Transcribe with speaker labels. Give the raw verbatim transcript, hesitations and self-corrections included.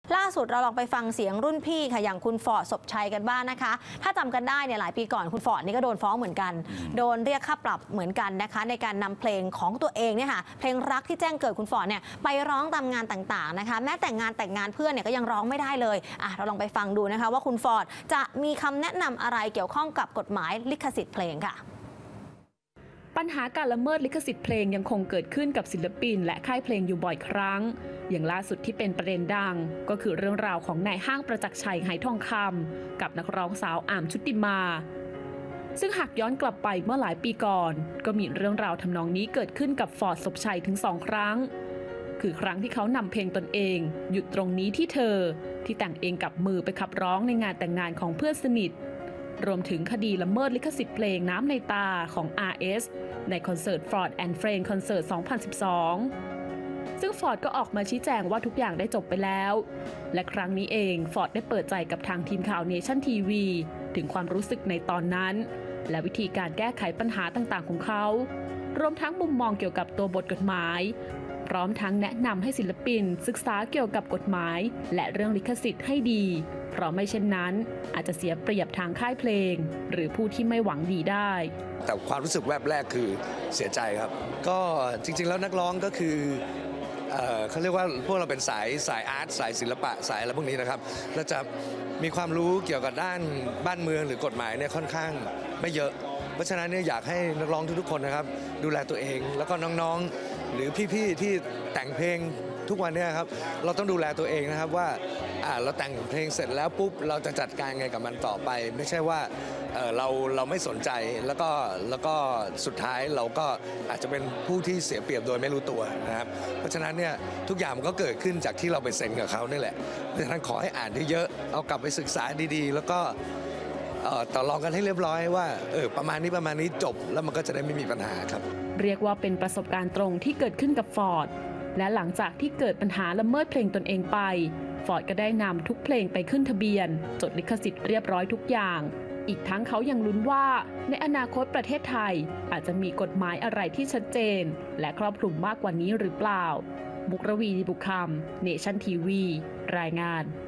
Speaker 1: ล่าสุดเราลองไปฟังเสียงรุ่นพี่ค่ะอย่างคุณฟอร์ดศพชัยกันบ้างนะคะ ถ้าจำกันได้เนี่ยหลายปีก่อนคุณฟอร์ดนี่ก็โดนฟ้องเหมือนกันโดนเรียกค่าปรับเหมือนกันนะคะในการนำเพลงของตัวเองเนี่ยค่ะเพลงรักที่แจ้งเกิดคุณฟอร์ดเนี่ยไปร้องตามงานต่างๆนะคะแม้แต่งานแต่งงานเพื่อนเนี่ยก็ยังร้องไม่ได้เลยอ่ะเราลองไปฟังดูนะคะว่าคุณฟอร์ดจะมีคำแนะนำอะไรเกี่ยวข้องกับกฎหมายลิขสิทธิ์เพลงค่ะ
Speaker 2: ปัญหาการละเมิดลิขสิทธิ์เพลงยังคงเกิดขึ้นกับศิลปินและค่ายเพลงอยู่บ่อยครั้งอย่างล่าสุดที่เป็นประเด็นดังก็คือเรื่องราวของนายห้างประจักษ์ชัยไหทองคำกับนักร้องสาวอามชุติมาซึ่งหากย้อนกลับไปเมื่อหลายปีก่อนก็มีเรื่องราวทำนองนี้เกิดขึ้นกับฟอร์ดศพชัยถึงสองครั้งคือครั้งที่เขานำเพลงตนเองหยุดตรงนี้ที่เธอที่แต่งเองกับมือไปขับร้องในงานแต่งงานของเพื่อนสนิทรวมถึงคดีละเมิดลิขสิทธิ์เพลงน้ำในตาของ อาร์ เอส ในคอนเสิร์ต Ford and Friends คอนเสิร์ต สองพันสิบสอง ซึ่งฟอร์ดก็ออกมาชี้แจงว่าทุกอย่างได้จบไปแล้วและครั้งนี้เองฟอร์ดได้เปิดใจกับทางทีมข่าว Nation ที วี ถึงความรู้สึกในตอนนั้นและวิธีการแก้ไขปัญหาต่างๆของเขารวมทั้งมุมมองเกี่ยวกับตัวบทกฎหมายพร้อมทั้งแนะนำให้ศิลปินศึกษาเกี่ยวกับกฎหมายและเรื่องลิขสิทธิ์ให้ดีเพราะไม่เช่นนั้นอาจจะเสียเปรียบทางค่ายเพลงหรือผู้ที่ไม่หวังดีได้
Speaker 3: แต่ความรู้สึกแวบแรกคือเสียใจครับก็จริงๆแล้วนักร้องก็คือเอ่อเขาเรียกว่าพวกเราเป็นสายสายอาร์ตสายศิลปะสายอะไรพวกนี้นะครับเราจะมีความรู้เกี่ยวกับด้านบ้านเมืองหรือกฎหมายเนี่ยค่อนข้างไม่เยอะเพราะฉะนั้นเนี่ยอยากให้นักร้องทุกๆคนนะครับดูแลตัวเองแล้วก็น้องๆหรือพี่ๆที่แต่งเพลงทุกวันเนี่ยครับเราต้องดูแลตัวเองนะครับว่าอ่าเราแต่งเพลงเสร็จแล้วปุ๊บเราจะจัดการไงกับมันต่อไปไม่ใช่ว่าเอ่อเราเราไม่สนใจแล้วก็แล้วก็สุดท้ายเราก็อาจจะเป็นผู้ที่เสียเปรียบโดยไม่รู้ตัวนะครับเพราะฉะนั้นเนี่ยทุกอย่างมันก็เกิดขึ้นจากที่เราไปเซ็นกับเขานี่แหละเพราะฉะนั้นขอให้อ่านเยอะๆเอากลับไปศึกษาดีๆแล้วก็ต่อรองกันให้เรียบร้อยว่าเออประมาณนี้ประมาณนี้จบแล้วมันก็จะได้ไม่มีปัญหาครับ
Speaker 2: เรียกว่าเป็นประสบการณ์ตรงที่เกิดขึ้นกับฟอร์ดและหลังจากที่เกิดปัญหาละเมิดเพลงตนเองไปฟอร์ดก็ได้นำทุกเพลงไปขึ้นทะเบียนจดลิขสิทธิ์เรียบร้อยทุกอย่างอีกทั้งเขายังลุ้นว่าในอนาคตประเทศไทยอาจจะมีกฎหมายอะไรที่ชัดเจนและครอบคลุมมากกว่านี้หรือเปล่ามุกรวี บุคคำ Nation ที วี รายงาน